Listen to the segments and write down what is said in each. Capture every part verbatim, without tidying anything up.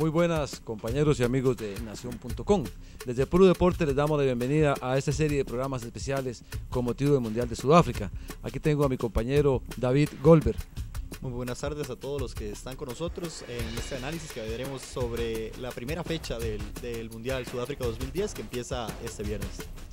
Muy buenas compañeros y amigos de Nación punto com. Desde Puro Deporte les damos la bienvenida a esta serie de programas especiales con motivo del Mundial de Sudáfrica. Aquí tengo a mi compañero David Goldberg. Muy buenas tardes a todos los que están con nosotros en este análisis que veremos sobre la primera fecha del, del Mundial Sudáfrica dos mil diez que empieza este viernes.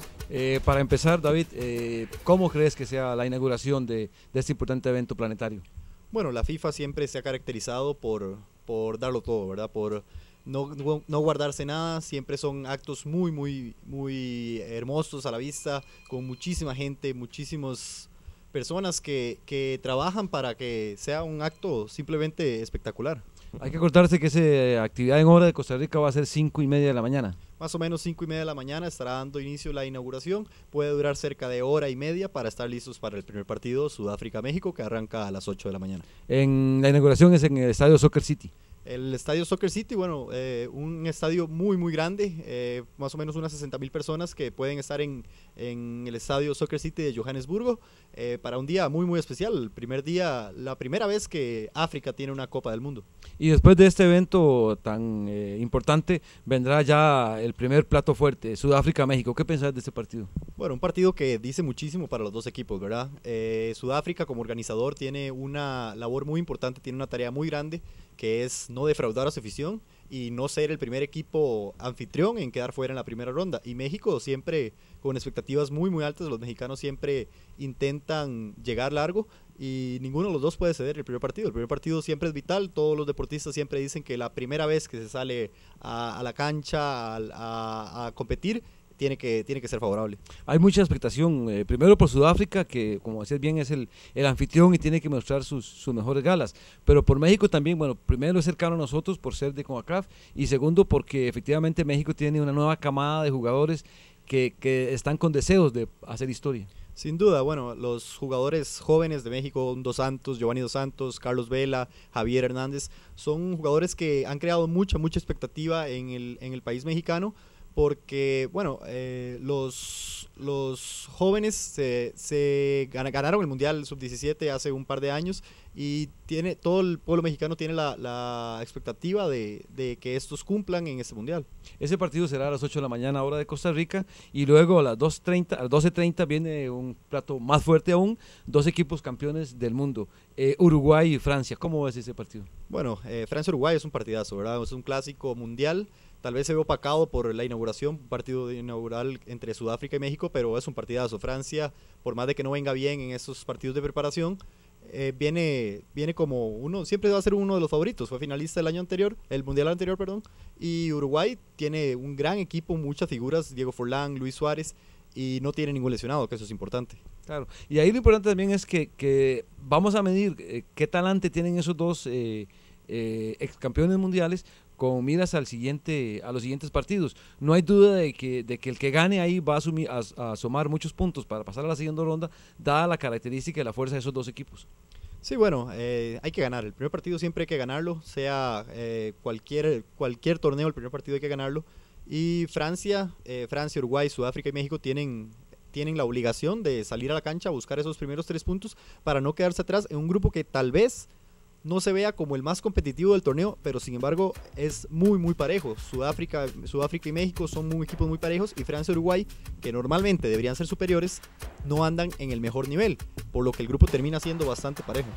Eh, para empezar, David, eh, ¿cómo crees que sea la inauguración de, de este importante evento planetario? Bueno, la FIFA siempre se ha caracterizado por, por darlo todo, ¿verdad? Por no, no, no guardarse nada, siempre son actos muy, muy, muy hermosos a la vista, con muchísima gente, muchísimas personas que, que trabajan para que sea un acto simplemente espectacular. Hay que acordarse que esa actividad en hora de Costa Rica va a ser cinco y media de la mañana. Más o menos cinco y media de la mañana estará dando inicio la inauguración. Puede durar cerca de hora y media para estar listos para el primer partido Sudáfrica-México, que arranca a las ocho de la mañana. En la inauguración es en el estadio Soccer City. El estadio Soccer City, bueno, eh, un estadio muy muy grande, eh, más o menos unas sesenta mil personas que pueden estar en, en el estadio Soccer City de Johannesburgo eh, para un día muy muy especial, el primer día, la primera vez que África tiene una Copa del Mundo. Y después de este evento tan eh, importante vendrá ya el primer plato fuerte, Sudáfrica-México. ¿Qué pensás de este partido? Bueno, un partido que dice muchísimo para los dos equipos, ¿verdad? Eh, Sudáfrica como organizador tiene una labor muy importante, tiene una tarea muy grande, que es no defraudar a su afición y no ser el primer equipo anfitrión en quedar fuera en la primera ronda. Y México siempre con expectativas muy muy altas, los mexicanos siempre intentan llegar largo y ninguno de los dos puede ceder el primer partido. El primer partido siempre es vital, todos los deportistas siempre dicen que la primera vez que se sale a, a la cancha a, a, a competir, Tiene que, tiene que ser favorable. Hay mucha expectación, eh, primero por Sudáfrica, que como decías bien es el, el anfitrión y tiene que mostrar sus, sus mejores galas, pero por México también, bueno, primero es cercano a nosotros por ser de CONCACAF y segundo porque efectivamente México tiene una nueva camada de jugadores que, que están con deseos de hacer historia. Sin duda, bueno, los jugadores jóvenes de México, Dos Santos, Giovanni Dos Santos, Carlos Vela, Javier Hernández, son jugadores que han creado mucha, mucha expectativa en el, en el país mexicano, porque, bueno, eh, los, los jóvenes se, se ganaron el Mundial sub diecisiete hace un par de años y tiene, todo el pueblo mexicano tiene la, la expectativa de, de que estos cumplan en este Mundial. Ese partido será a las ocho de la mañana hora de Costa Rica y luego a las doce treinta viene un plato más fuerte aún, dos equipos campeones del mundo, eh, Uruguay y Francia. ¿Cómo ves ese partido? Bueno, eh, Francia-Uruguay es un partidazo, ¿verdad? Es un clásico mundial. Tal vez se ve opacado por la inauguración, un partido inaugural entre Sudáfrica y México, pero es un partidazo. Francia, por más de que no venga bien en esos partidos de preparación, eh, viene, viene como uno, siempre va a ser uno de los favoritos. Fue finalista el año anterior, el mundial anterior, perdón. Y Uruguay tiene un gran equipo, muchas figuras, Diego Forlán, Luis Suárez, y no tiene ningún lesionado, que eso es importante. Claro, y ahí lo importante también es que, que vamos a medir eh, qué talante tienen esos dos eh, eh, ex campeones mundiales con miras al siguiente, a los siguientes partidos. No hay duda de que, de que el que gane ahí va a, asumir, a, a sumar muchos puntos para pasar a la siguiente ronda, dada la característica y la fuerza de esos dos equipos. Sí, bueno, eh, hay que ganar. El primer partido siempre hay que ganarlo, sea eh, cualquier, cualquier torneo, el primer partido hay que ganarlo. Y Francia, eh, Francia, Uruguay, Sudáfrica y México tienen, tienen la obligación de salir a la cancha a buscar esos primeros tres puntos para no quedarse atrás en un grupo que tal vez no se vea como el más competitivo del torneo, pero sin embargo es muy muy parejo. Sudáfrica, Sudáfrica y México son muy, equipos muy parejos y Francia y Uruguay, que normalmente deberían ser superiores, no andan en el mejor nivel, por lo que el grupo termina siendo bastante parejo.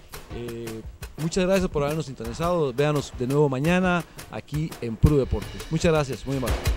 Eh, muchas gracias por habernos sintonizado, véanos de nuevo mañana aquí en Puro Deportes. Muchas gracias, muy amable.